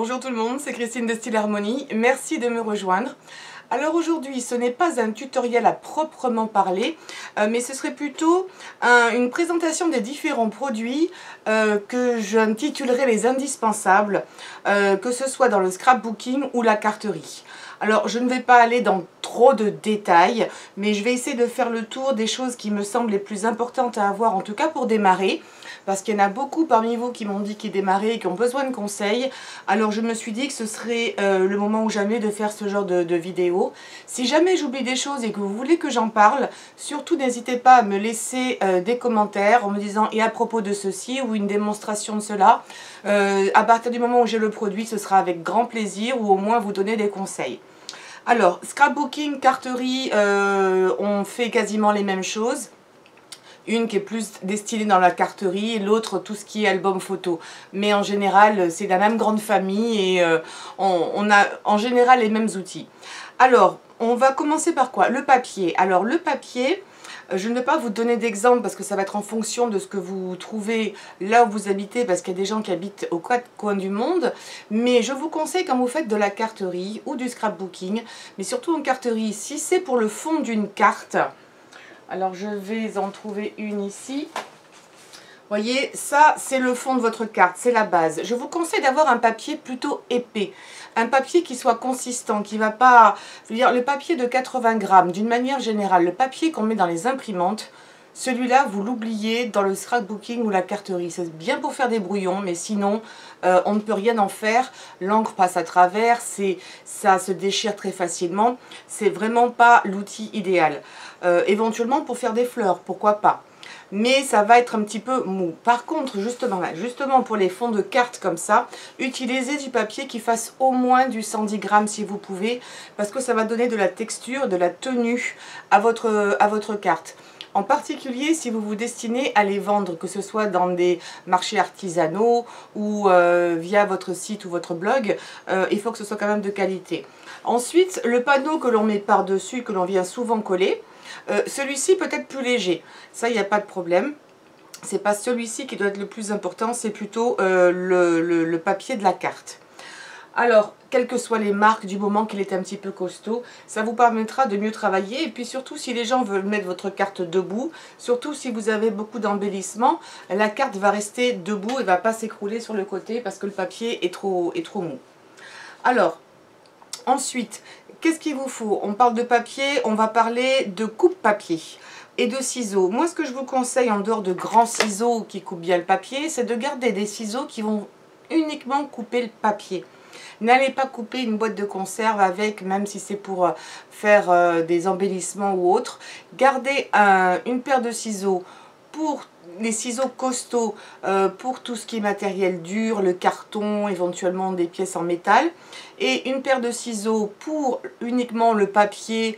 Bonjour tout le monde, c'est Christine de Style Harmonie, merci de me rejoindre. Alors aujourd'hui, ce n'est pas un tutoriel à proprement parler, mais ce serait plutôt une présentation des différents produits que j'intitulerai les indispensables, que ce soit dans le scrapbooking ou la carterie. Alors je ne vais pas aller dans trop de détails, mais je vais essayer de faire le tour des choses qui me semblent les plus importantes à avoir, en tout cas pour démarrer. Parce qu'il y en a beaucoup parmi vous qui m'ont dit qu'ils démarraient et qui ont besoin de conseils. Alors je me suis dit que ce serait le moment ou jamais de faire ce genre de vidéo. Si jamais j'oublie des choses et que vous voulez que j'en parle, surtout n'hésitez pas à me laisser des commentaires en me disant « et à propos de ceci » ou une démonstration de cela. À partir du moment où j'ai le produit, ce sera avec grand plaisir ou au moins vous donner des conseils. Alors, scrapbooking, carterie, on fait quasiment les mêmes choses. Une qui est plus destinée dans la carterie et l'autre tout ce qui est album photo. Mais en général, c'est la même grande famille et on a en général les mêmes outils. Alors, on va commencer par quoi? Le papier. Alors, le papier, je ne vais pas vous donner d'exemple parce que ça va être en fonction de ce que vous trouvez là où vous habitez, parce qu'il y a des gens qui habitent aux quatre coins du monde. Mais je vous conseille, quand vous faites de la carterie ou du scrapbooking, mais surtout en carterie, si c'est pour le fond d'une carte. Alors je vais en trouver une ici. Vous voyez, ça c'est le fond de votre carte, c'est la base. Je vous conseille d'avoir un papier plutôt épais. Un papier qui soit consistant, qui ne va pas... Je veux dire, le papier de 80 grammes, d'une manière générale, le papier qu'on met dans les imprimantes, celui-là, vous l'oubliez dans le scrapbooking ou la carterie. C'est bien pour faire des brouillons, mais sinon, on ne peut rien en faire. L'encre passe à travers, ça se déchire très facilement. C'est vraiment pas l'outil idéal. Éventuellement pour faire des fleurs, pourquoi pas. Mais ça va être un petit peu mou. Par contre, justement pour les fonds de cartes comme ça, utilisez du papier qui fasse au moins du 110 grammes si vous pouvez, parce que ça va donner de la texture, de la tenue à votre carte. En particulier si vous vous destinez à les vendre, que ce soit dans des marchés artisanaux ou via votre site ou votre blog, il faut que ce soit quand même de qualité. Ensuite, le panneau que l'on met par-dessus, que l'on vient souvent coller, celui-ci peut être plus léger, ça il n'y a pas de problème. C'est pas celui-ci qui doit être le plus important, c'est plutôt le papier de la carte. Alors, quelles que soient les marques, du moment qu'il est un petit peu costaud, ça vous permettra de mieux travailler. Et puis surtout, si les gens veulent mettre votre carte debout, surtout si vous avez beaucoup d'embellissements, la carte va rester debout et ne va pas s'écrouler sur le côté parce que le papier est trop mou. Alors, ensuite, qu'est-ce qu'il vous faut? On parle de papier, on va parler de coupe-papier et de ciseaux. Moi, ce que je vous conseille, en dehors de grands ciseaux qui coupent bien le papier, c'est de garder des ciseaux qui vont uniquement couper le papier. N'allez pas couper une boîte de conserve avec, même si c'est pour faire des embellissements ou autre. Gardez une paire de ciseaux pour les ciseaux costauds, pour tout ce qui est matériel dur, le carton, éventuellement des pièces en métal. Et une paire de ciseaux pour uniquement le papier,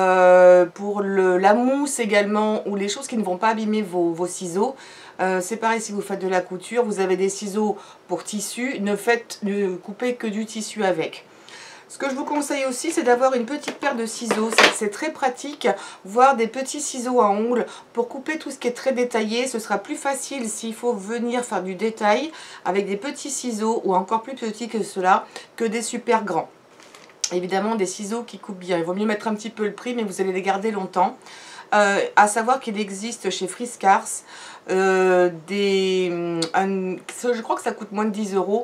pour la mousse également, ou les choses qui ne vont pas abîmer vos ciseaux. C'est pareil si vous faites de la couture, vous avez des ciseaux pour tissu, ne coupez que du tissu avec. Ce que je vous conseille aussi, c'est d'avoir une petite paire de ciseaux. C'est très pratique, voire des petits ciseaux à ongles pour couper tout ce qui est très détaillé. Ce sera plus facile s'il faut venir faire du détail avec des petits ciseaux ou encore plus petits que cela, que des super grands. Évidemment, des ciseaux qui coupent bien. Il vaut mieux mettre un petit peu le prix, mais vous allez les garder longtemps. À savoir qu'il existe chez Friskars je crois que ça coûte moins de 10 €,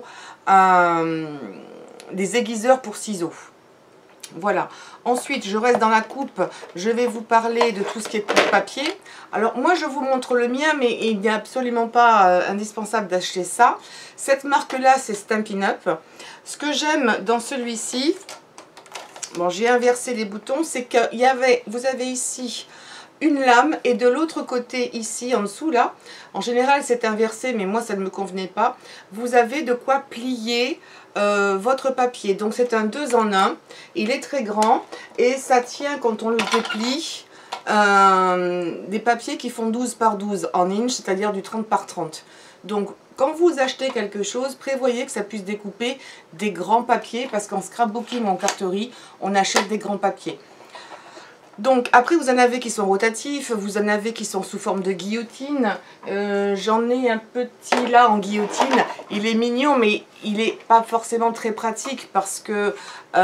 des aiguiseurs pour ciseaux. Voilà. Ensuite, je reste dans la coupe, je vais vous parler de tout ce qui est coupe-papier. Alors moi je vous montre le mien, mais il n'est absolument pas indispensable d'acheter ça. Cette marque-là, c'est Stampin' Up. Ce que j'aime dans celui-ci, bon, j'ai inversé les boutons, c'est que vous avez ici une lame et de l'autre côté ici en dessous là, en général c'est inversé mais moi ça ne me convenait pas, vous avez de quoi plier votre papier. Donc c'est un 2 en 1, il est très grand et ça tient quand on le déplie, des papiers qui font 12 par 12 en inch, c'est-à-dire du 30 par 30. Donc quand vous achetez quelque chose, prévoyez que ça puisse découper des grands papiers, parce qu'en scrapbooking ou en carterie, on achète des grands papiers. Donc après vous en avez qui sont rotatifs, vous en avez qui sont sous forme de guillotine. J'en ai un petit là en guillotine. Il est mignon mais il n'est pas forcément très pratique parce que...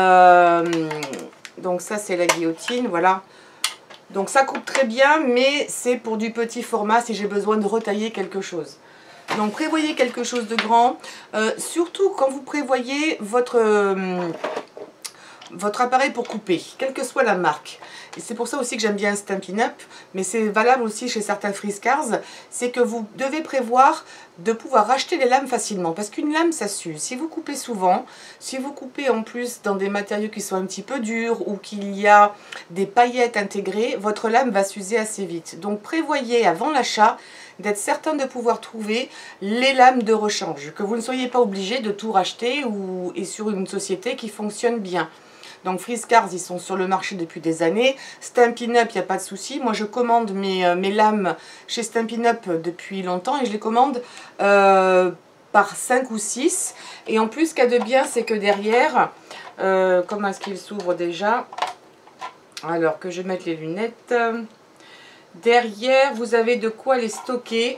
donc ça c'est la guillotine, voilà. Donc ça coupe très bien mais c'est pour du petit format si j'ai besoin de retailler quelque chose. Donc prévoyez quelque chose de grand, surtout quand vous prévoyez votre appareil pour couper, quelle que soit la marque. Et c'est pour ça aussi que j'aime bien Stampin' Up, mais c'est valable aussi chez certains Friskars, c'est que vous devez prévoir de pouvoir racheter les lames facilement, parce qu'une lame ça s'use. Si vous coupez souvent, si vous coupez en plus dans des matériaux qui sont un petit peu durs ou qu'il y a des paillettes intégrées, votre lame va s'user assez vite. Donc prévoyez avant l'achat d'être certain de pouvoir trouver les lames de rechange, que vous ne soyez pas obligé de tout racheter et sur une société qui fonctionne bien. Donc Friskars, ils sont sur le marché depuis des années. Stampin' Up, il n'y a pas de souci. Moi, je commande mes lames chez Stampin' Up depuis longtemps et je les commande par 5 ou 6. Et en plus, ce qu'il y a de bien, c'est que derrière, comment est-ce qu'il s'ouvre déjà? Alors que je mette les lunettes. Derrière, vous avez de quoi les stocker.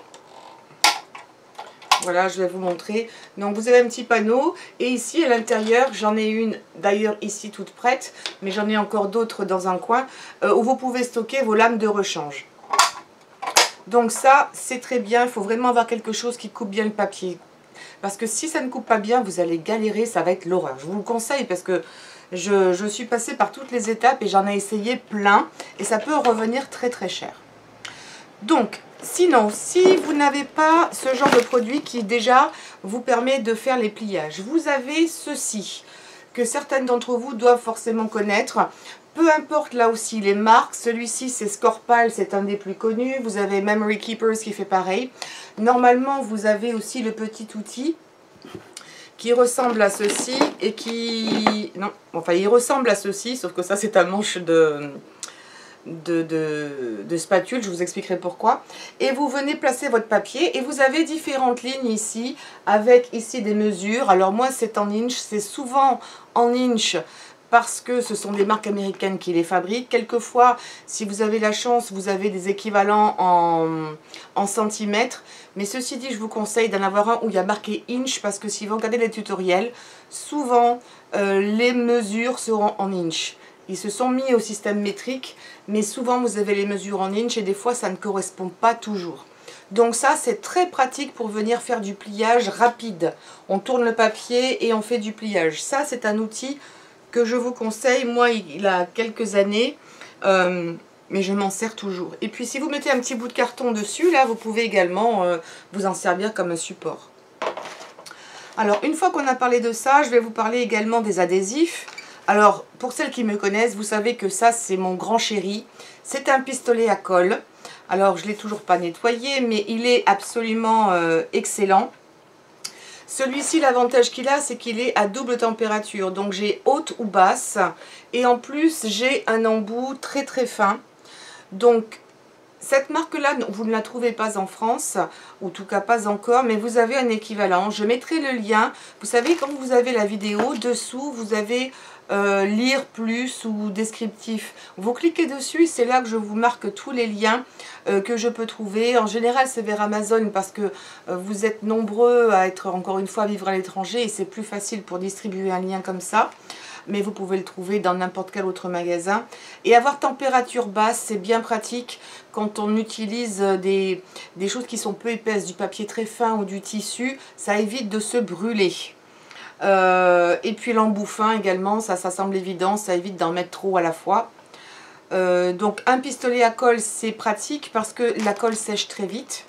Voilà, je vais vous montrer. Donc vous avez un petit panneau et ici à l'intérieur, j'en ai une d'ailleurs ici toute prête, mais j'en ai encore d'autres dans un coin où vous pouvez stocker vos lames de rechange. Donc ça, c'est très bien, il faut vraiment avoir quelque chose qui coupe bien le papier. Parce que si ça ne coupe pas bien, vous allez galérer, ça va être l'horreur. Je vous le conseille parce que je suis passée par toutes les étapes et j'en ai essayé plein et ça peut revenir très très cher. Donc, sinon, si vous n'avez pas ce genre de produit qui déjà vous permet de faire les pliages, vous avez ceci que certaines d'entre vous doivent forcément connaître. Peu importe là aussi les marques, celui-ci c'est Scorpal, c'est un des plus connus. Vous avez Memory Keepers qui fait pareil. Normalement, vous avez aussi le petit outil qui ressemble à ceci et qui... Non, enfin il ressemble à ceci, sauf que ça c'est un manche de spatule, je vous expliquerai pourquoi. Et vous venez placer votre papier et vous avez différentes lignes ici avec ici des mesures. Alors moi c'est en inch, c'est souvent en inch parce que ce sont des marques américaines qui les fabriquent. Quelquefois, si vous avez la chance, vous avez des équivalents en centimètres. Mais ceci dit, je vous conseille d'en avoir un où il y a marqué inch parce que si vous regardez les tutoriels, souvent les mesures seront en inch. Ils se sont mis au système métrique, mais souvent vous avez les mesures en inch et des fois ça ne correspond pas toujours. Donc ça c'est très pratique pour venir faire du pliage rapide. On tourne le papier et on fait du pliage. Ça c'est un outil que je vous conseille. Moi il a quelques années, mais je m'en sers toujours. Et puis si vous mettez un petit bout de carton dessus, là vous pouvez également vous en servir comme un support. Alors une fois qu'on a parlé de ça, je vais vous parler également des adhésifs. Alors, pour celles qui me connaissent, vous savez que ça, c'est mon grand chéri. C'est un pistolet à colle. Alors, je ne l'ai toujours pas nettoyé, mais il est absolument excellent. Celui-ci, l'avantage qu'il a, c'est qu'il est à double température. Donc, j'ai haute ou basse. Et en plus, j'ai un embout très très fin. Donc, cette marque-là, vous ne la trouvez pas en France, ou en tout cas pas encore, mais vous avez un équivalent. Je mettrai le lien. Vous savez, quand vous avez la vidéo, dessous, vous avez lire plus ou descriptif. Vous cliquez dessus, c'est là que je vous marque tous les liens que je peux trouver. En général, c'est vers Amazon parce que vous êtes nombreux à être, encore une fois, à vivre à l'étranger et c'est plus facile pour distribuer un lien comme ça. Mais vous pouvez le trouver dans n'importe quel autre magasin. Et avoir température basse, c'est bien pratique quand on utilise des choses qui sont peu épaisses, du papier très fin ou du tissu, ça évite de se brûler. Et puis l'embout fin également, ça semble évident, ça évite d'en mettre trop à la fois. Donc un pistolet à colle, c'est pratique parce que la colle sèche très vite.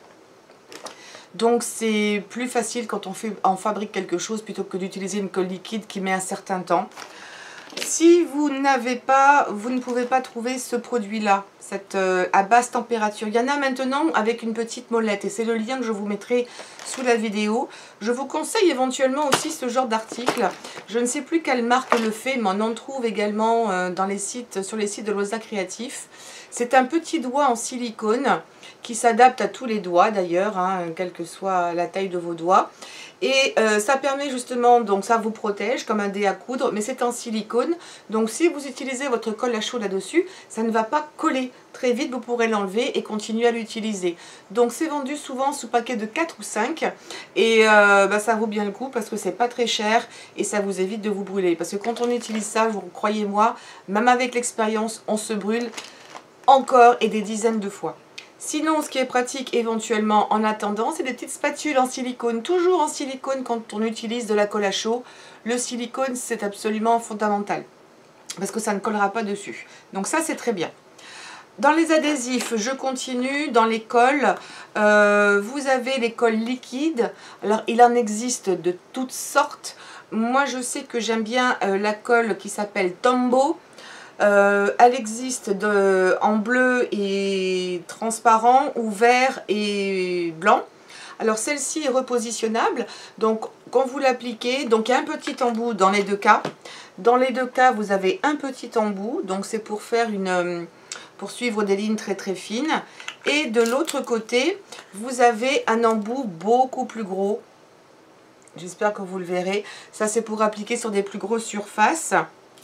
Donc c'est plus facile quand on fabrique quelque chose plutôt que d'utiliser une colle liquide qui met un certain temps. Si vous n'avez pas, vous ne pouvez pas trouver ce produit-là, à basse température. Il y en a maintenant avec une petite molette et c'est le lien que je vous mettrai sous la vidéo. Je vous conseille éventuellement aussi ce genre d'article. Je ne sais plus quelle marque le fait, mais on en trouve également sur les sites de Loza Créatif. C'est un petit doigt en silicone qui s'adapte à tous les doigts d'ailleurs, hein, quelle que soit la taille de vos doigts. Et ça permet justement, donc ça vous protège comme un dé à coudre, mais c'est en silicone silicone. Donc si vous utilisez votre colle à chaud là-dessus, ça ne va pas coller. Très vite, vous pourrez l'enlever et continuer à l'utiliser. Donc c'est vendu souvent sous paquet de 4 ou 5. Et ça vaut bien le coup parce que c'est pas très cher et ça vous évite de vous brûler. Parce que quand on utilise ça, croyez-moi, même avec l'expérience, on se brûle encore et des dizaines de fois. Sinon, ce qui est pratique éventuellement en attendant, c'est des petites spatules en silicone. Toujours en silicone quand on utilise de la colle à chaud. Le silicone, c'est absolument fondamental parce que ça ne collera pas dessus. Donc ça, c'est très bien. Dans les adhésifs, je continue. Dans les colles, vous avez les colles liquides. Alors, il en existe de toutes sortes. Moi, je sais que j'aime bien la colle qui s'appelle Tombow. Elle existe en bleu et transparent ou vert et blanc. Alors celle-ci est repositionnable, donc quand vous l'appliquez, donc il y a un petit embout dans les deux cas. Dans les deux cas, vous avez un petit embout, donc c'est pour faire pour suivre des lignes très très fines. Et de l'autre côté, vous avez un embout beaucoup plus gros. J'espère que vous le verrez. Ça, c'est pour appliquer sur des plus grosses surfaces.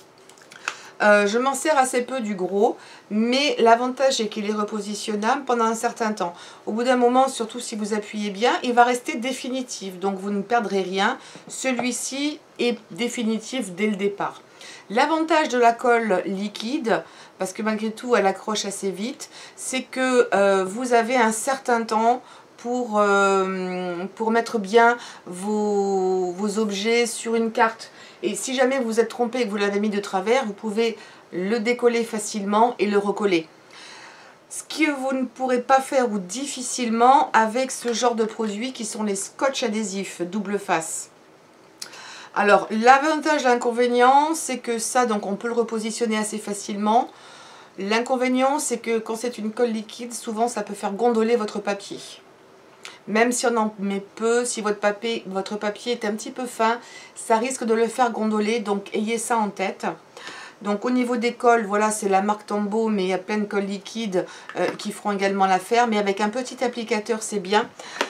Je m'en sers assez peu du gros, mais l'avantage c'est qu'il est repositionnable pendant un certain temps. Au bout d'un moment, surtout si vous appuyez bien, il va rester définitif, donc vous ne perdrez rien. Celui-ci est définitif dès le départ. L'avantage de la colle liquide, parce que malgré tout elle accroche assez vite, c'est que vous avez un certain temps pour mettre bien vos objets sur une carte. Et si jamais vous êtes trompé et que vous l'avez mis de travers, vous pouvez le décoller facilement et le recoller. Ce que vous ne pourrez pas faire ou difficilement avec ce genre de produits qui sont les scotch adhésifs double face. Alors l'avantage, l'inconvénient, c'est que ça, donc on peut le repositionner assez facilement. L'inconvénient, c'est que quand c'est une colle liquide, souvent ça peut faire gondoler votre papier. Même si on en met peu, si votre papier est un petit peu fin, ça risque de le faire gondoler, donc ayez ça en tête. Donc au niveau des colles, voilà, c'est la marque Tombow, mais il y a plein de colles liquides qui feront également l'affaire, mais avec un petit applicateur, c'est bien.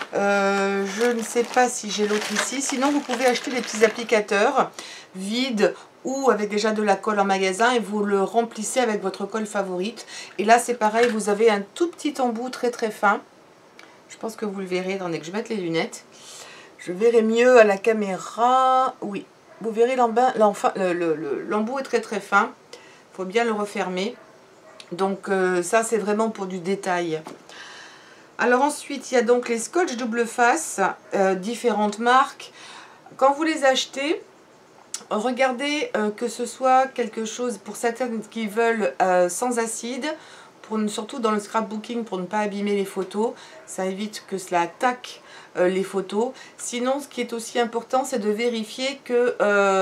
Je ne sais pas si j'ai l'autre ici, sinon vous pouvez acheter des petits applicateurs vides ou avec déjà de la colle en magasin et vous le remplissez avec votre colle favorite. Et là, c'est pareil, vous avez un tout petit embout très très fin. Je pense que vous le verrez, attendez que je mette les lunettes. Je verrai mieux à la caméra. Oui, vous verrez l'embout est très très fin. Il faut bien le refermer. Donc ça, c'est vraiment pour du détail. Alors ensuite, il y a donc les scotch double face, différentes marques. Quand vous les achetez, regardez que ce soit quelque chose pour certaines qui veulent sans acide. Surtout dans le scrapbooking pour ne pas abîmer les photos, ça évite que cela attaque les photos. Sinon, ce qui est aussi important, c'est de vérifier que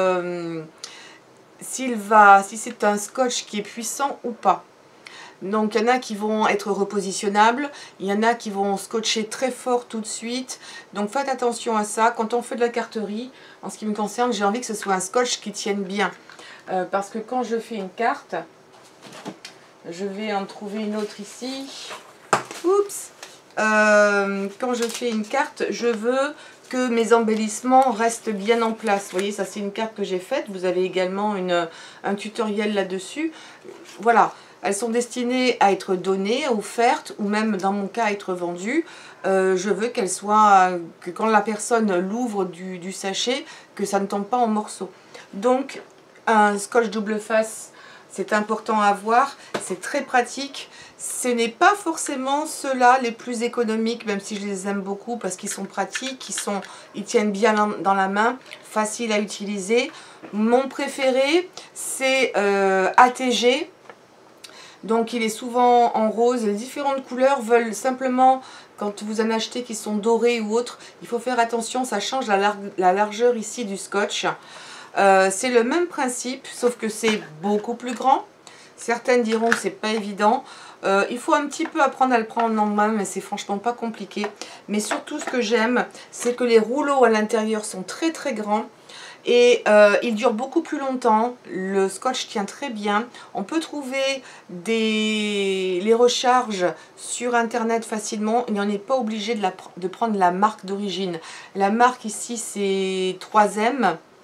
si c'est un scotch qui est puissant ou pas. Donc il y en a qui vont être repositionnables, il y en a qui vont scotcher très fort tout de suite. Donc faites attention à ça. Quand on fait de la carterie, en ce qui me concerne, j'ai envie que ce soit un scotch qui tienne bien. Parce que quand je fais une carte, je vais en trouver une autre ici. Oups. Quand je fais une carte, je veux que mes embellissements restent bien en place. Vous voyez, ça c'est une carte que j'ai faite. Vous avez également un tutoriel là-dessus. Voilà, elles sont destinées à être données, offertes ou même dans mon cas à être vendues. Je veux qu'elles soient, que quand la personne l'ouvre du sachet, que ça ne tombe pas en morceaux. Donc un scotch double face, c'est important à avoir, c'est très pratique. Ce n'est pas forcément ceux-là les plus économiques, même si je les aime beaucoup parce qu'ils sont pratiques, ils tiennent bien dans la main, faciles à utiliser. Mon préféré, c'est ATG. Donc il est souvent en rose. Les différentes couleurs veulent simplement, quand vous en achetez qui sont dorés ou autres, il faut faire attention, ça change la largeur ici du scotch. C'est le même principe, sauf que c'est beaucoup plus grand. Certaines diront que c'est pas évident. Il faut un petit peu apprendre à le prendre en main, mais c'est franchement pas compliqué. Mais surtout, ce que j'aime, c'est que les rouleaux à l'intérieur sont très très grands. Et ils durent beaucoup plus longtemps. Le scotch tient très bien. On peut trouver les recharges sur internet facilement. Il n'y en est pas obligé de prendre la marque d'origine. La marque ici, c'est 3M.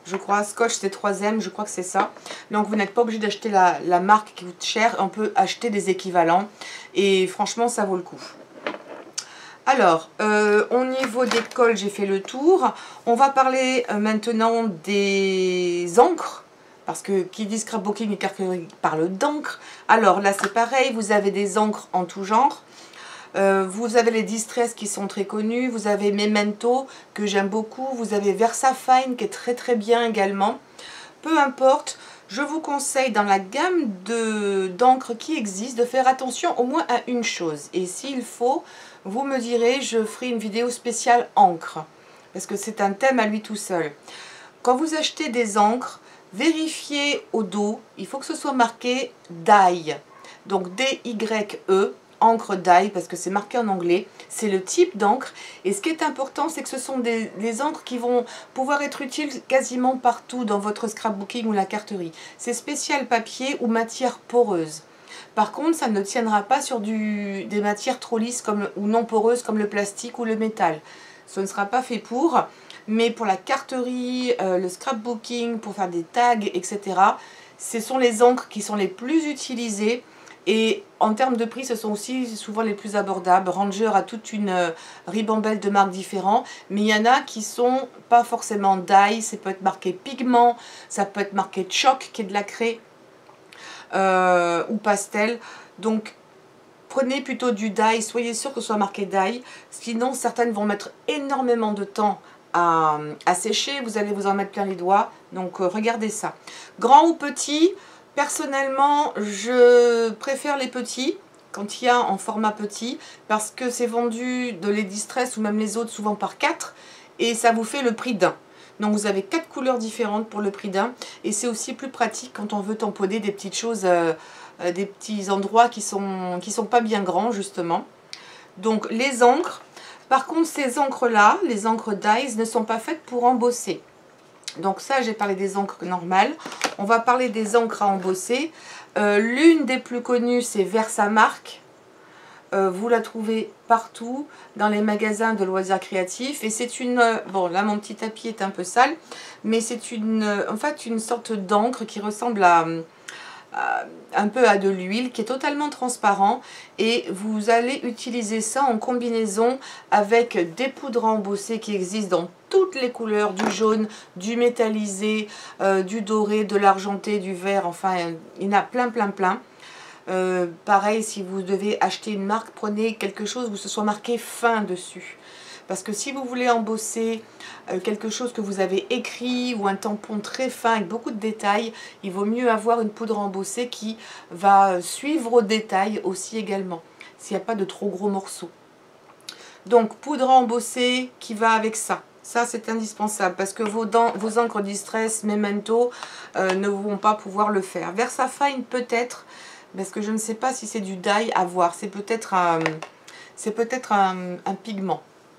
je crois. Scotch c'est 3M, je crois que c'est ça. Donc vous n'êtes pas obligé d'acheter la marque qui coûte cher, on peut acheter des équivalents et franchement ça vaut le coup. Alors, au niveau des cols, j'ai fait le tour. On va parler maintenant des encres. Parce que qui dit scrapbooking et cartoucherie parle d'encre. Alors là, c'est pareil. Vous avez des encres en tout genre. Vous avez les Distress qui sont très connus. Vous avez Memento que j'aime beaucoup. Vous avez VersaFine qui est très très bien également. Peu importe. Je vous conseille dans la gamme d'encre qui existe de faire attention au moins à une chose. Et s'il faut, vous me direz, je ferai une vidéo spéciale encre. Parce que c'est un thème à lui tout seul. Quand vous achetez des encres, vérifiez au dos, il faut que ce soit marqué dye. Donc D-Y-E, encre dye, parce que c'est marqué en anglais. C'est le type d'encre. Et ce qui est important, c'est que ce sont des encres qui vont pouvoir être utiles quasiment partout dans votre scrapbooking ou la carterie. C'est spécial papier ou matière poreuse. Par contre, ça ne tiendra pas sur des matières trop lisses ou non poreuses comme le plastique ou le métal. Ce ne sera pas fait pour, mais pour la carterie, le scrapbooking, pour faire des tags, etc., ce sont les encres qui sont les plus utilisées. Et en termes de prix, ce sont aussi souvent les plus abordables. Ranger a toute une ribambelle de marques différentes, mais il y en a qui sont pas forcément dye, ça peut être marqué pigment, ça peut être marqué chalk, qui est de la craie, ou pastel. Donc prenez plutôt du dye, soyez sûr que ce soit marqué dye, sinon certaines vont mettre énormément de temps à sécher, vous allez vous en mettre plein les doigts, donc regardez ça. Grand ou petit, personnellement je préfère les petits, quand il y a en format petit, parce que c'est vendu de les Distress ou même les autres souvent par 4, et ça vous fait le prix d'un. Donc vous avez 4 couleurs différentes pour le prix d'un, et c'est aussi plus pratique quand on veut tamponner des petites choses, des petits endroits qui sont pas bien grands justement. Donc les encres, par contre ces encres là, les encres dyes ne sont pas faites pour embosser. Donc ça j'ai parlé des encres normales, on va parler des encres à embosser. L'une des plus connues c'est Versamark. Vous la trouvez partout dans les magasins de loisirs créatifs et c'est une, bon là mon petit tapis est un peu sale, mais c'est en fait une sorte d'encre qui ressemble un peu à de l'huile, qui est totalement transparent, et vous allez utiliser ça en combinaison avec des poudres à embosser qui existent dans toutes les couleurs, du jaune, du métallisé, du doré, de l'argenté, du vert, enfin il y en a plein. Pareil, si vous devez acheter une marque, prenez quelque chose où ce soit marqué fin dessus. Parce que si vous voulez embosser quelque chose que vous avez écrit ou un tampon très fin avec beaucoup de détails, il vaut mieux avoir une poudre embossée qui va suivre au détail aussi également, s'il n'y a pas de trop gros morceaux. Donc poudre embossée qui va avec ça. Ça c'est indispensable parce que vos encres Distress, Memento ne vont pas pouvoir le faire. VersaFine peut-être, parce que je ne sais pas si c'est du dye à voir. C'est peut-être un pigment.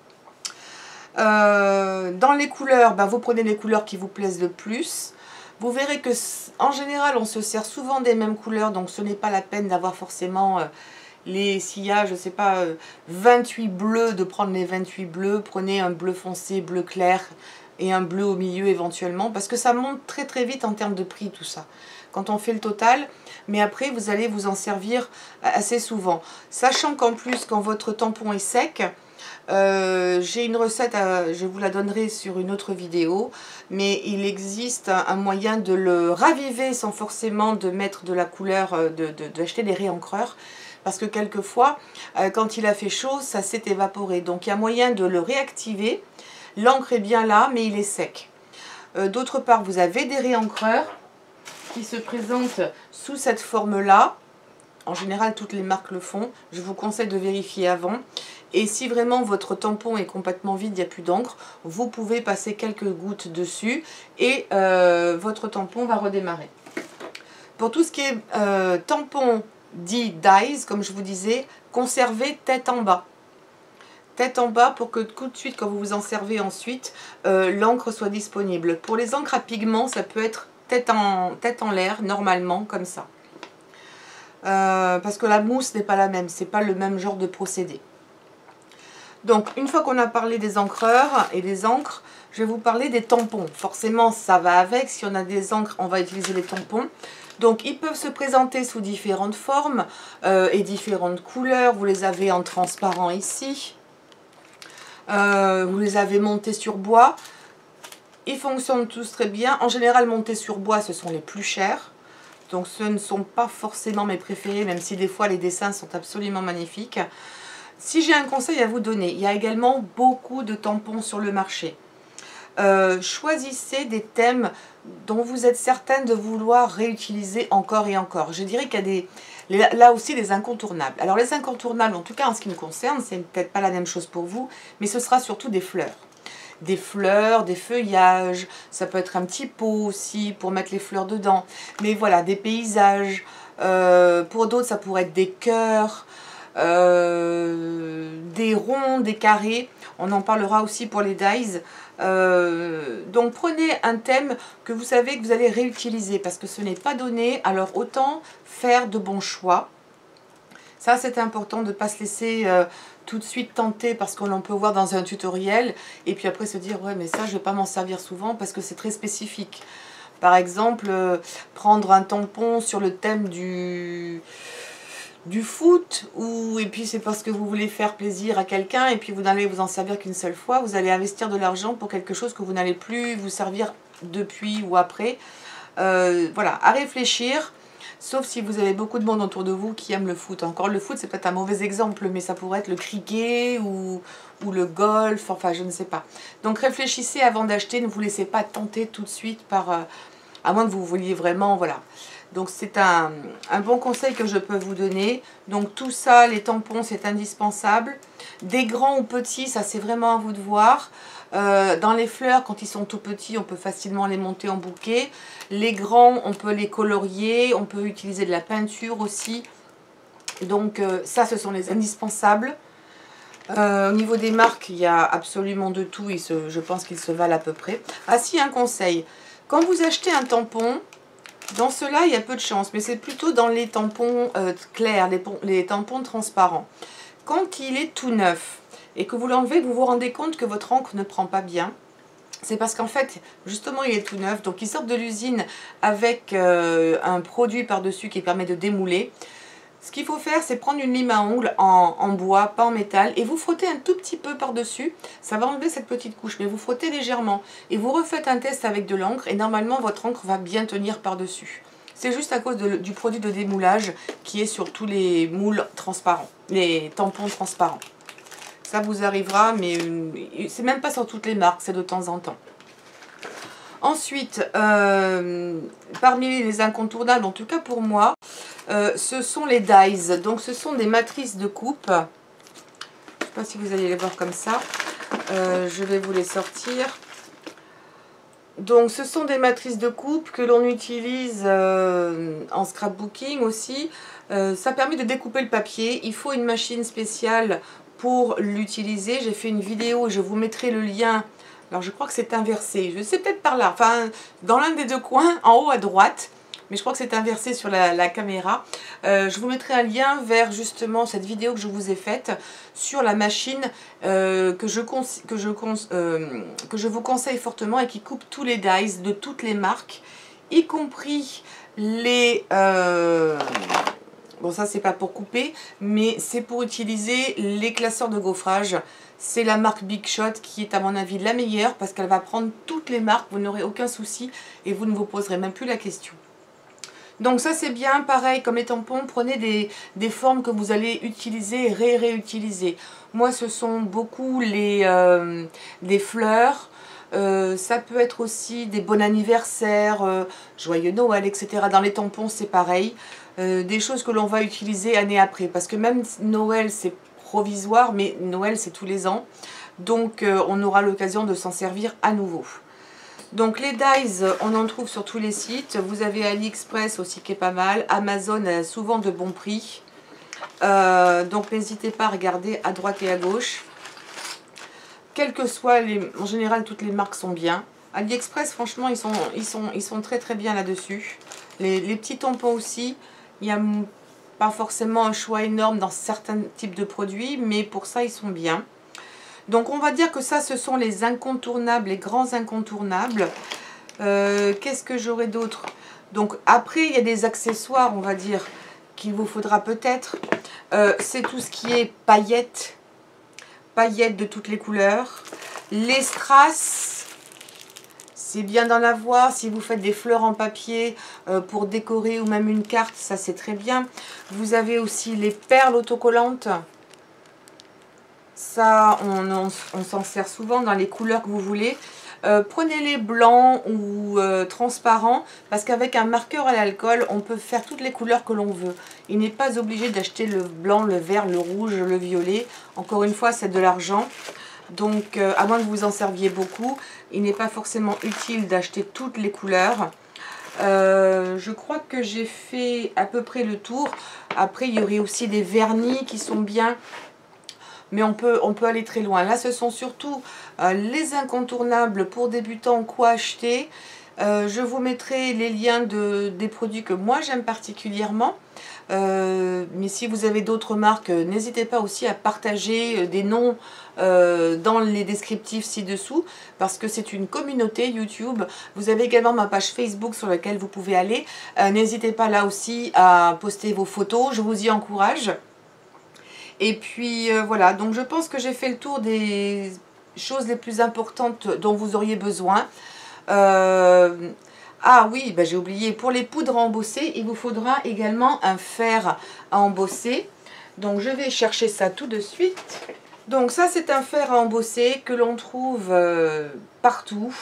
Dans les couleurs, vous prenez les couleurs qui vous plaisent le plus. Vous verrez que en général on se sert souvent des mêmes couleurs, donc ce n'est pas la peine d'avoir forcément s'il y a, je sais pas, 28 bleus, de prendre les 28 bleus. Prenez un bleu foncé, bleu clair et un bleu au milieu éventuellement, parce que ça monte très très vite en termes de prix tout ça quand on fait le total, mais après vous allez vous en servir assez souvent, sachant qu'en plus quand votre tampon est sec, j'ai une recette, je vous la donnerai sur une autre vidéo, mais il existe un moyen de le raviver sans forcément de mettre de la couleur, d'acheter des réencreurs, parce que quelquefois quand il a fait chaud ça s'est évaporé, donc il y a moyen de le réactiver. L'encre est bien là mais il est sec. D'autre part vous avez des réencreurs qui se présentent sous cette forme là. En général, toutes les marques le font. Je vous conseille de vérifier avant. Et si vraiment votre tampon est complètement vide, il n'y a plus d'encre, vous pouvez passer quelques gouttes dessus et votre tampon va redémarrer. Pour tout ce qui est tampon dit dyes, comme je vous disais, conservez tête en bas. Tête en bas pour que tout de suite, quand vous vous en servez ensuite, l'encre soit disponible. Pour les encres à pigments, ça peut être tête en l'air, normalement, comme ça. Parce que la mousse n'est pas la même, c'est pas le même genre de procédé. Donc, une fois qu'on a parlé des encreurs et des encres, je vais vous parler des tampons. Forcément, ça va avec. Si on a des encres, on va utiliser les tampons. Donc, ils peuvent se présenter sous différentes formes et différentes couleurs. Vous les avez en transparent ici. Vous les avez montés sur bois. Ils fonctionnent tous très bien. En général, montés sur bois, ce sont les plus chers. Donc, ce ne sont pas forcément mes préférés, même si des fois, les dessins sont absolument magnifiques. Si j'ai un conseil à vous donner, il y a également beaucoup de tampons sur le marché. Choisissez des thèmes dont vous êtes certaine de vouloir réutiliser encore et encore. Je dirais qu'il y a là aussi des incontournables. Alors les incontournables, en tout cas en ce qui me concerne, c'est peut-être pas la même chose pour vous, mais ce sera surtout des fleurs. Des fleurs, des feuillages, ça peut être un petit pot aussi pour mettre les fleurs dedans. Mais voilà, des paysages. Pour d'autres, ça pourrait être des cœurs. Des ronds, des carrés, on en parlera aussi pour les dies. Donc prenez un thème que vous savez que vous allez réutiliser parce que ce n'est pas donné, alors autant faire de bons choix. Ça c'est important de ne pas se laisser tout de suite tenter parce qu'on en peut voir dans un tutoriel et puis après se dire ouais mais ça je ne vais pas m'en servir souvent parce que c'est très spécifique. Par exemple, prendre un tampon sur le thème du foot, et puis c'est parce que vous voulez faire plaisir à quelqu'un et puis vous n'allez vous en servir qu'une seule fois, vous allez investir de l'argent pour quelque chose que vous n'allez plus vous servir depuis ou après. Voilà, à réfléchir, sauf si vous avez beaucoup de monde autour de vous qui aime le foot. Encore le foot c'est peut-être un mauvais exemple, mais ça pourrait être le cricket ou le golf, enfin je ne sais pas. Donc réfléchissez avant d'acheter, ne vous laissez pas tenter tout de suite par... à moins que vous vouliez vraiment, voilà. Donc c'est un bon conseil que je peux vous donner. Donc tout ça, les tampons, c'est indispensable. Des grands ou petits, ça c'est vraiment à vous de voir. Dans les fleurs, quand ils sont tout petits, on peut facilement les monter en bouquet. Les grands, on peut les colorier. On peut utiliser de la peinture aussi. Donc ça, ce sont les indispensables. Au niveau des marques, il y a absolument de tout. Je pense qu'ils se valent à peu près. Ah si, un conseil. Quand vous achetez un tampon... Dans cela, il y a peu de chance, mais c'est plutôt dans les tampons clairs, les tampons transparents. Quand il est tout neuf et que vous l'enlevez, vous vous rendez compte que votre encre ne prend pas bien. C'est parce qu'en fait, justement, il est tout neuf. Donc, il sort de l'usine avec un produit par-dessus qui permet de démouler. Ce qu'il faut faire, c'est prendre une lime à ongles en bois, pas en métal, et vous frottez un tout petit peu par-dessus. Ça va enlever cette petite couche, mais vous frottez légèrement. Et vous refaites un test avec de l'encre, et normalement, votre encre va bien tenir par-dessus. C'est juste à cause du produit de démoulage qui est sur tous les moules transparents, les tampons transparents. Ça vous arrivera, mais c'est même pas sur toutes les marques, c'est de temps en temps. Ensuite, parmi les incontournables, en tout cas pour moi, ce sont les dies. Donc ce sont des matrices de coupe. Je ne sais pas si vous allez les voir comme ça. Je vais vous les sortir. Donc ce sont des matrices de coupe que l'on utilise en scrapbooking aussi. Ça permet de découper le papier. Il faut une machine spéciale pour l'utiliser. J'ai fait une vidéo, je vous mettrai le lien. Alors je crois que c'est inversé. Je sais peut-être par là. Enfin, dans l'un des deux coins, en haut à droite. Mais je crois que c'est inversé sur la caméra. Je vous mettrai un lien vers justement cette vidéo que je vous ai faite sur la machine que je vous conseille fortement et qui coupe tous les dies de toutes les marques, y compris les... bon, ça c'est pas pour couper, mais c'est pour utiliser les classeurs de gaufrage. C'est la marque Big Shot qui est à mon avis la meilleure parce qu'elle va prendre toutes les marques, vous n'aurez aucun souci et vous ne vous poserez même plus la question. Donc ça c'est bien, pareil comme les tampons, prenez des formes que vous allez utiliser et réutiliser. Moi ce sont beaucoup des fleurs, ça peut être aussi des bons anniversaires, joyeux Noël, etc. Dans les tampons c'est pareil, des choses que l'on va utiliser année après. Parce que même Noël c'est provisoire, mais Noël c'est tous les ans. Donc on aura l'occasion de s'en servir à nouveau. Donc les dies, on en trouve sur tous les sites. Vous avez AliExpress aussi qui est pas mal. Amazon a souvent de bons prix. Donc n'hésitez pas à regarder à droite et à gauche. Quelles que soient en général toutes les marques sont bien. AliExpress franchement ils sont très très bien là-dessus. Les petits tampons aussi. Il n'y a pas forcément un choix énorme dans certains types de produits, mais pour ça ils sont bien. Donc on va dire que ça, ce sont les incontournables, les grands incontournables. Qu'est-ce que j'aurais d'autre? Donc après, il y a des accessoires, on va dire, qu'il vous faudra peut-être. C'est tout ce qui est paillettes. Paillettes de toutes les couleurs. Les strass, c'est bien d'en avoir. Si vous faites des fleurs en papier pour décorer ou même une carte, ça c'est très bien. Vous avez aussi les perles autocollantes. Ça, on s'en sert souvent dans les couleurs que vous voulez. Prenez les blancs ou transparents parce qu'avec un marqueur à l'alcool, on peut faire toutes les couleurs que l'on veut. Il n'est pas obligé d'acheter le blanc, le vert, le rouge, le violet. Encore une fois, c'est de l'argent. Donc, à moins que vous en serviez beaucoup, il n'est pas forcément utile d'acheter toutes les couleurs. Je crois que j'ai fait à peu près le tour. Après, il y aurait aussi des vernis qui sont bien. Mais on peut aller très loin. Là, ce sont surtout les incontournables pour débutants, quoi acheter. Je vous mettrai les liens des produits que moi j'aime particulièrement. Mais si vous avez d'autres marques, n'hésitez pas aussi à partager des noms dans les descriptifs ci-dessous. Parce que c'est une communauté YouTube. Vous avez également ma page Facebook sur laquelle vous pouvez aller. N'hésitez pas là aussi à poster vos photos. Je vous y encourage. Et puis voilà, donc je pense que j'ai fait le tour des choses les plus importantes dont vous auriez besoin. Ah oui, ben j'ai oublié, pour les poudres à embosser, il vous faudra également un fer à embosser. Donc je vais chercher ça tout de suite. Donc ça c'est un fer à embosser que l'on trouve partout.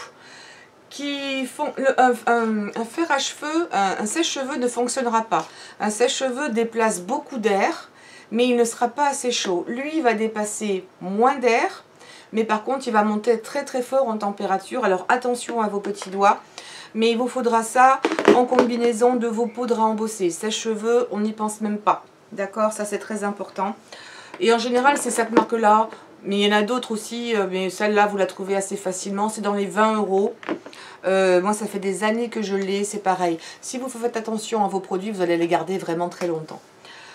Un fer à cheveux, un sèche-cheveux ne fonctionnera pas. Un sèche-cheveux déplace beaucoup d'air, mais il ne sera pas assez chaud. Lui, il va dépasser moins d'air, mais par contre, il va monter très très fort en température. Alors attention à vos petits doigts, mais il vous faudra ça en combinaison de vos poudres à embosser. Sèche-cheveux, on n'y pense même pas. D'accord, ça c'est très important. Et en général, c'est cette marque-là. Mais il y en a d'autres aussi, mais celle-là, vous la trouvez assez facilement. C'est dans les 20 €. Moi, ça fait des années que je l'ai, c'est pareil. Si vous faites attention à vos produits, vous allez les garder vraiment très longtemps.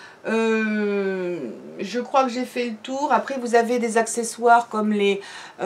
Je crois que j'ai fait le tour. Après, vous avez des accessoires comme des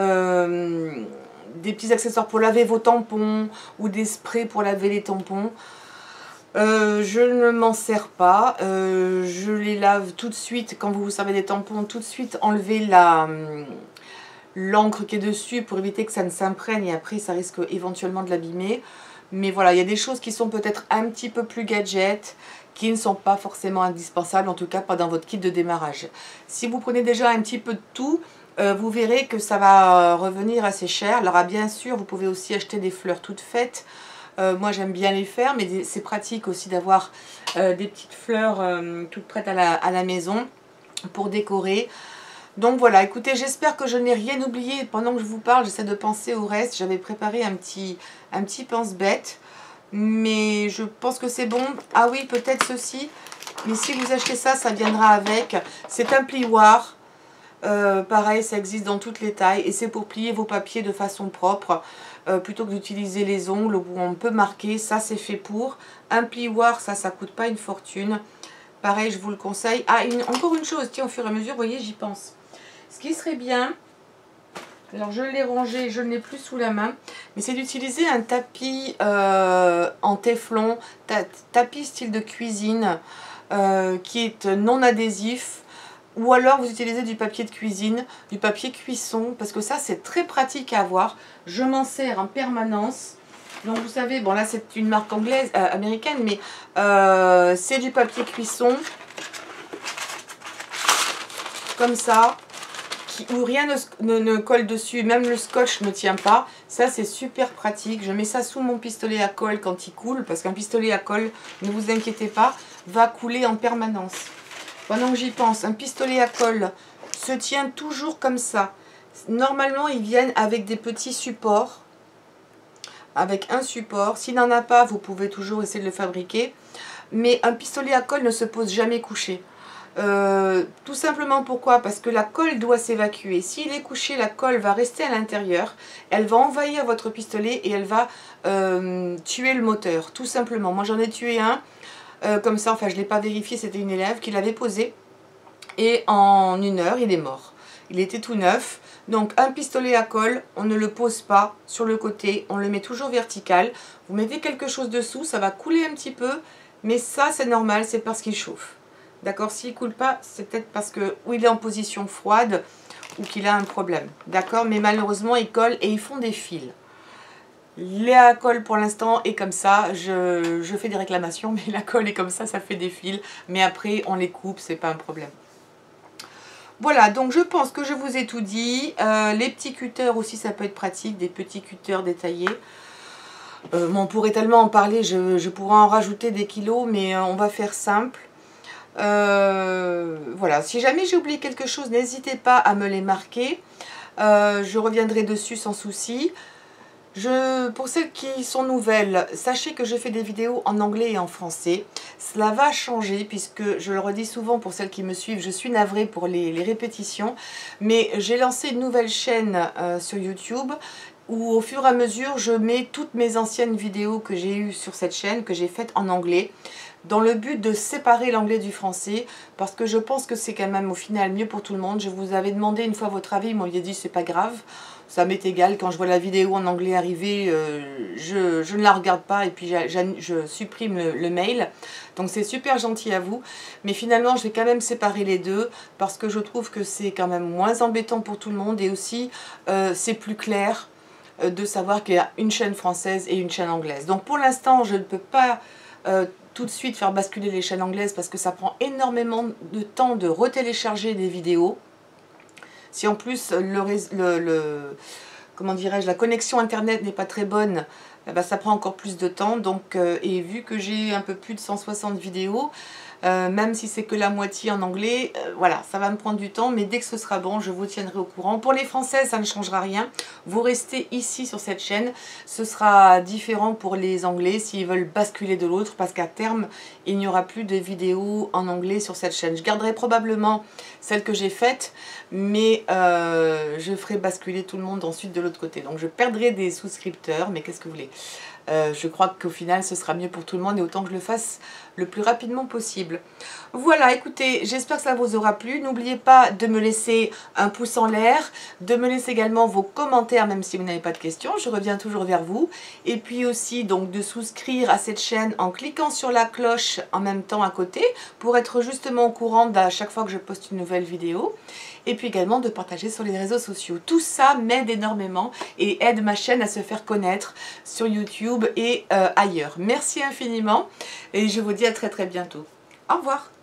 petits accessoires pour laver vos tampons ou des sprays pour laver les tampons. Je ne m'en sers pas. Je les lave tout de suite. Quand vous vous servez des tampons, tout de suite enlevez l'encre qui est dessus pour éviter que ça ne s'imprègne et après ça risque éventuellement de l'abîmer. Mais voilà, il y a des choses qui sont peut-être un petit peu plus gadget, qui ne sont pas forcément indispensables, en tout cas pas dans votre kit de démarrage. Si vous prenez déjà un petit peu de tout, vous verrez que ça va revenir assez cher. Alors bien sûr, vous pouvez aussi acheter des fleurs toutes faites. Moi j'aime bien les faire, mais c'est pratique aussi d'avoir des petites fleurs toutes prêtes à la maison pour décorer. Donc voilà, écoutez, j'espère que je n'ai rien oublié. Pendant que je vous parle, j'essaie de penser au reste. J'avais préparé un petit pense-bête, mais je pense que c'est bon. Ah oui, peut-être ceci, mais si vous achetez ça, ça viendra avec. C'est un plioir. Pareil, ça existe dans toutes les tailles et c'est pour plier vos papiers de façon propre. Plutôt que d'utiliser les ongles où on peut marquer, ça c'est fait pour. Un plioir, ça coûte pas une fortune. Pareil, je vous le conseille. Ah, encore une chose, tiens, au fur et à mesure, vous voyez, j'y pense. Ce qui serait bien, alors je l'ai rangé, je ne l'ai plus sous la main, mais c'est d'utiliser un tapis en téflon, tapis style de cuisine, qui est non adhésif. Ou alors vous utilisez du papier de cuisine, du papier cuisson, parce que ça c'est très pratique à avoir. Je m'en sers en permanence. Donc vous savez, bon là c'est une marque anglaise, américaine, mais c'est du papier cuisson, comme ça, où rien ne colle dessus, même le scotch ne tient pas. Ça c'est super pratique. Je mets ça sous mon pistolet à colle quand il coule, parce qu'un pistolet à colle, ne vous inquiétez pas, va couler en permanence. Pendant que j'y pense, un pistolet à colle se tient toujours comme ça. Normalement, ils viennent avec des petits supports. Avec un support. S'il n'en a pas, vous pouvez toujours essayer de le fabriquer. Mais un pistolet à colle ne se pose jamais couché. Tout simplement pourquoi? Parce que la colle doit s'évacuer. S'il est couché, la colle va rester à l'intérieur. Elle va envahir votre pistolet et elle va tuer le moteur. Tout simplement. Moi, j'en ai tué un. Comme ça, enfin je ne l'ai pas vérifié, c'était une élève qui l'avait posé et en 1 heure il est mort. il était tout neuf. Donc un pistolet à colle, on ne le pose pas sur le côté, on le met toujours vertical. Vous mettez quelque chose dessous, ça va couler un petit peu, mais ça c'est normal, c'est parce qu'il chauffe. D'accord, s'il ne coule pas, c'est peut-être parce que ou il est en position froide ou qu'il a un problème. D'accord, mais malheureusement il colle et ils font des fils. La colle pour l'instant est comme ça, je fais des réclamations, mais la colle est comme ça fait des fils. Mais après on les coupe, c'est pas un problème. Voilà, donc je pense que je vous ai tout dit. Les petits cutters aussi, ça peut être pratique, des petits cutters détaillés. On pourrait tellement en parler, je pourrais en rajouter des kilos, mais on va faire simple. Voilà, si jamais j'ai oublié quelque chose, n'hésitez pas à me les marquer. Je reviendrai dessus sans souci. Pour celles qui sont nouvelles, sachez que je fais des vidéos en anglais et en français. Cela va changer puisque, je le redis souvent pour celles qui me suivent, je suis navrée pour les répétitions. Mais j'ai lancé une nouvelle chaîne sur YouTube où au fur et à mesure, je mets toutes mes anciennes vidéos que j'ai eues sur cette chaîne, que j'ai faites en anglais, dans le but de séparer l'anglais du français, parce que je pense que c'est quand même au final mieux pour tout le monde. Je vous avais demandé une fois votre avis, vous m'aviez dit c'est pas grave, ça m'est égal, quand je vois la vidéo en anglais arriver, je ne la regarde pas et puis je supprime le mail. Donc c'est super gentil à vous, mais finalement je vais quand même séparer les deux, parce que je trouve que c'est quand même moins embêtant pour tout le monde et aussi c'est plus clair de savoir qu'il y a une chaîne française et une chaîne anglaise. Donc pour l'instant je ne peux pas tout de suite faire basculer les chaînes anglaises parce que ça prend énormément de temps de retélécharger des vidéos. Si en plus comment dirais-je, la connexion internet n'est pas très bonne, ben ça prend encore plus de temps. Donc, et vu que j'ai un peu plus de 160 vidéos, même si c'est que la moitié en anglais, voilà, ça va me prendre du temps, mais dès que ce sera bon, je vous tiendrai au courant. Pour les Françaises, ça ne changera rien. Vous restez ici sur cette chaîne. Ce sera différent pour les Anglais s'ils veulent basculer de l'autre, parce qu'à terme, il n'y aura plus de vidéos en anglais sur cette chaîne. Je garderai probablement celle que j'ai faite, mais je ferai basculer tout le monde ensuite de l'autre côté. Donc je perdrai des souscripteurs, mais qu'est-ce que vous voulez ? Je crois qu'au final ce sera mieux pour tout le monde et autant que je le fasse le plus rapidement possible. Voilà, écoutez, j'espère que ça vous aura plu. N'oubliez pas de me laisser un pouce en l'air, de me laisser également vos commentaires même si vous n'avez pas de questions, je reviens toujours vers vous. Et puis aussi donc de souscrire à cette chaîne en cliquant sur la cloche en même temps à côté pour être justement au courant à chaque fois que je poste une nouvelle vidéo. Et puis également de partager sur les réseaux sociaux. Tout ça m'aide énormément et aide ma chaîne à se faire connaître sur YouTube et ailleurs. Merci infiniment et je vous dis à très très bientôt. Au revoir.